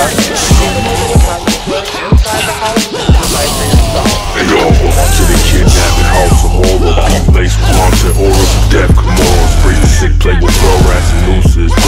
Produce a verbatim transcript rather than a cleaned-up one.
Hey yo, welcome to the kidnapping house of horror. Pink lace blunts and aura of death. Come on, free the sick, play with fur rats and nooses.